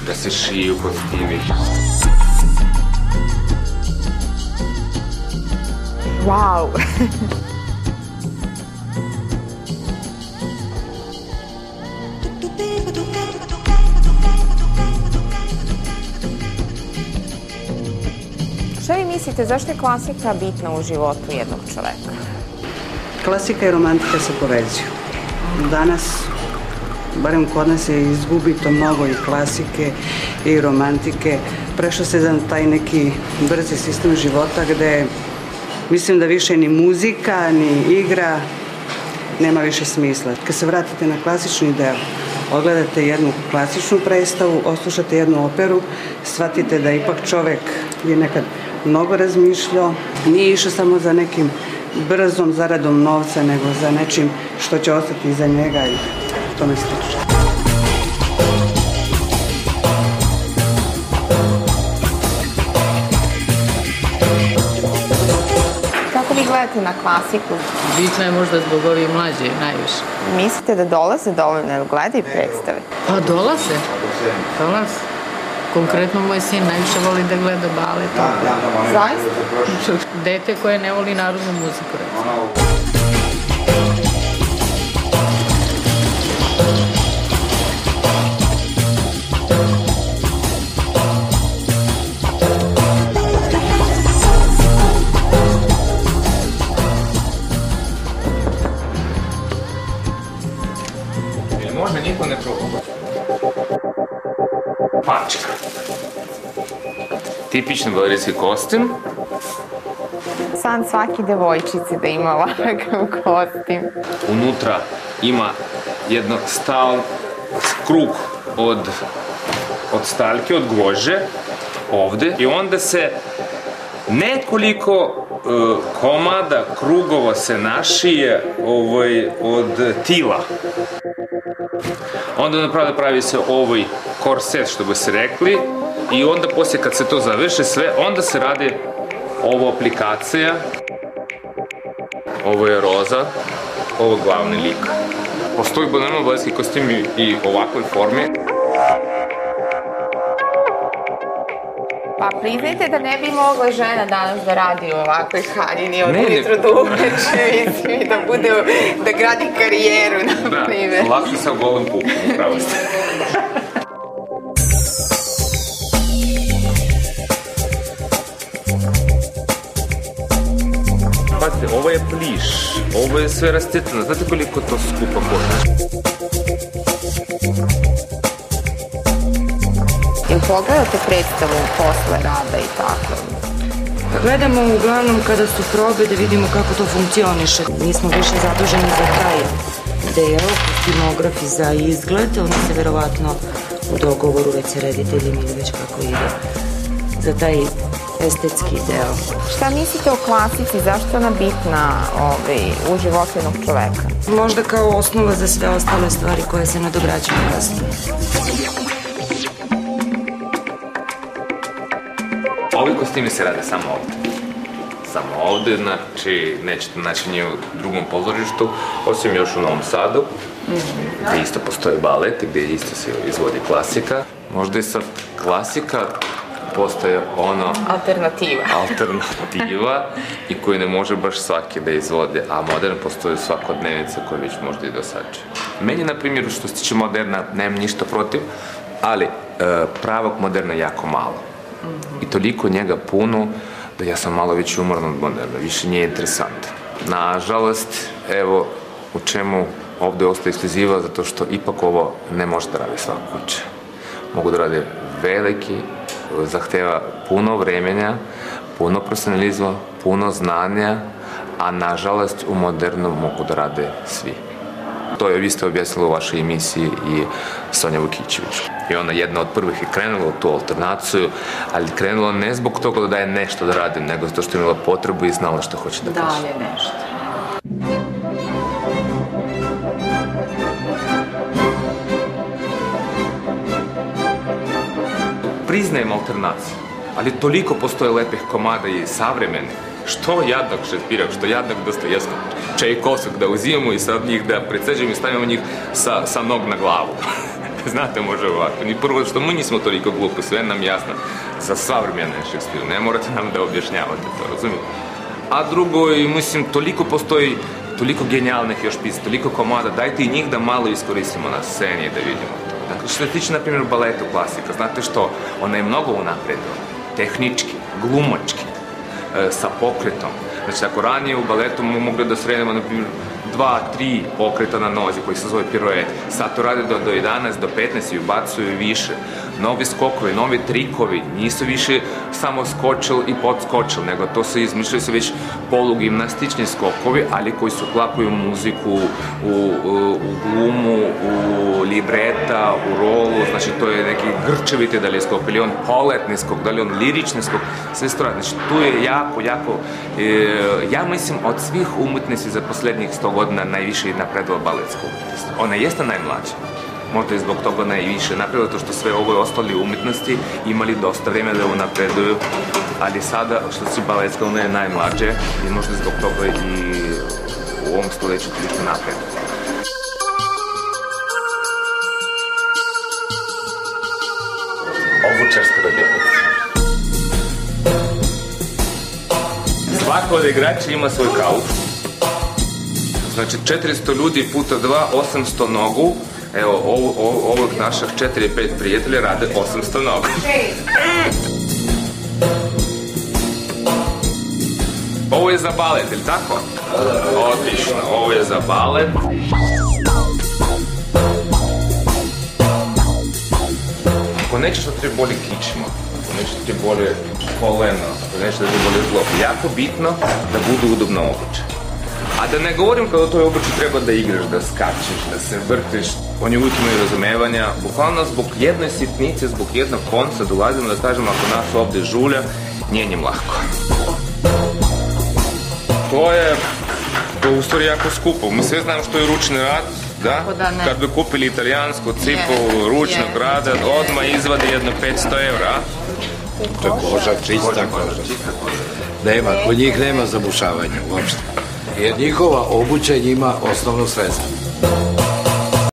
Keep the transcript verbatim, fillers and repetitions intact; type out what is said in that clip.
da se šiju kostimi. Wow! Šta vi mislite, zašto je klasika bitna u životu jednog čoveka? Klasika i romantika se povezuju. Danas, barem kod nas, je izgubito mnogo i klasike i romantike. Prešlo se za taj neki brzi sistem života gde mislim da više ni muzika, ni igra nema više smisla. Kad se vratite na klasični deo, ogledate jednu klasičnu predstavu, oslušate jednu operu, shvatite da ipak čovek je nekad mnogo razmišljao, nije išao samo za nekim brzom zaradom novca, nego za nečim što će ostati iza njega i tome slično. Kako vi gledate na klasiku? Bitno je možda zbog ovih mlađe najviše. Mislite da dolaze dovoljno, jer gledaju predstave? Pa dolaze. Dolaze. Konkretno moj sin najviše voli da gleda balet. Zaista? Dete koje ne voli narodnu muziku, recimo. Ili možda niko ne proba? Pančika. Tipični balerijski kostim. San svake devojčice da ima ovakav kostim. Unutra ima jedno stal krug od, od staljke, od gvožđe, ovde. I onda se nekoliko uh, komada krugova se našije ovaj, od tila. Onda napravda pravi se ovaj korset, što bi se rekli, i onda poslije kad se to završi sve, onda se radi ovo aplikacija. Ovo je Roza, ovo je glavni lik. Postoji normalno balerijski kostim i u ovakvoj formi. Pa priznajte da ne bi mogla žena danas da radi u ovakvoj haljini od ujutru do uveče, mislim, da bude, da gradi karijeru, na primjer. Da, lakše sa golom pukom, upravo ste. Pazite, ovo je pliš, ovo je sve rascjecano, znate koliko to skupa košta? Jel pogledate predstavu posle rada i tako? Gledamo uglavnom kada su probe da vidimo kako to funkcioniše. Mi smo više zaduženi za taj deo, kostimografi za izgled, oni se verovatno u dogovoru već sa rediteljima ili već kako ide za taj estetski deo. Šta mislite o klasici, zašto je ona bitna u životu jednog čoveka? Možda kao osnova za sve ostale stvari koje se nadograđuju kasnije. Ovi kostimi se rade samo ovde. Samo ovde, znači nećete naći nje u drugom pozorištu, osim još u Novom Sadu, gde isto postoji balet, gde isto se izvodi klasika. Možda i sad klasika postaje ono... Alternativa. Alternativa i koju ne može baš svaki da izvode, a modern postoji svakodnevnica koja već možda i dosađe. Meni, na primjer, što se tiče moderna, nemam ništa protiv, ali pravog moderna je jako malo. I toliko njega puno da ja sam malo već umoran od moderna, više nije interesant. Nažalost, evo u čemu ovde ostaje ekskluziva, zato što ipak ovo ne može da radi svaka kuća. Mogu da rade veliki, zahteva puno vremenja, puno profesionalizma, puno znanja, a nažalost u modernom mogu da rade svi. To je vi ste objasnili u vašoj emisiji i Sonja Vukićević. I ona jedna od prvih je krenula u tu alternaciju, ali krenula ne zbog toga da daje nešto da radim, nego zato što je imala potrebu i znala što hoće da kaže. Dalje nešto. Priznajem alternaciju, ali toliko postoje lepih komada i savremenih. Što jadnog Šekspira, što jadnog Dostojevskog, Čajkovskog da uzimamo i sad njih da preceđemo i stavimo njih sa, sa nog na glavu. znate, može ovako. Ni prvo što mi nismo toliko glupi, sve nam jasno. Za sva vremena je Šekspir, ne morate nam da objašnjavate to, razumijem. A drugo, mislim, toliko postoji, toliko genijalnih još pisa, toliko komada, dajte i njih da malo iskoristimo na sceni da vidimo to. Dakle, što se tiče, na primjer, baletu klasika, znate što, ona je mnogo unapredovala, tehnički, glumački, e, sa pokretom. Znači, ako ranije u baletu mogli da sredimo, na primjer, dva, tri pokreta na nozi koji se zove piruet. Sad to rade do, do jedanaest, do petnaest i ubacuju više. Novi skokovi, novi trikovi, nisu više samo skočil i podskočil, nego to se izmišljaju se već polugimnastični skokovi, ali koji se uklapaju u muziku, u, u, u glumu, u libreta, u rolu, znači to je neki grčeviti, da li je skok, ili on poletni skok, da li on lirični skok, sve stroje. Znači tu je jako, jako, e, ja mislim od svih umetnosti za poslednjih sto godina najviše napredila baletska umetnost. Ona jeste najmlađa. Možda i zbog toga najviše napredila, to što sve ovo ostali umetnosti imali dosta vremena da unapreduju, ali sada što se baletska, ona je najmlađe i možda zbog toga i u ovom stoleću toliko napreduje. Obučarska radijacija. Svako od igrača ima svoj kauč. Znači četiristo ljudi puta dva, osamsto nogu. Evo, ovog naših četiri pet prijatelja rade osamsto nogu. Ovo je za balet, ili tako? Odlično, ovo je za balet. Ako nećeš da treba bolje kičimo, ako nećeš da treba bolje koleno, ako nećeš da treba bolje zlob, jako bitno da budu udobno obučeni. A da ne govorim kada u toj obući treba da igraš, da skačeš, da se vrtiš, oni uvijek imaju razumevanja. Bukvalno zbog jedne sitnice, zbog jednog konca dolazimo da kažemo ako nas ovde žulja, nije njim lako. To je, to je u stvari jako skupo. Mi sve znamo što je ručni rad, da? Kad bi kupili italijansku cipu ručnog rada, odmah izvadi jedno petsto evra. To je koža, čista koža. Nema, kod njih nema zabušavanja uopšte. Jer njihova obuća je njima osnovno sredstvo.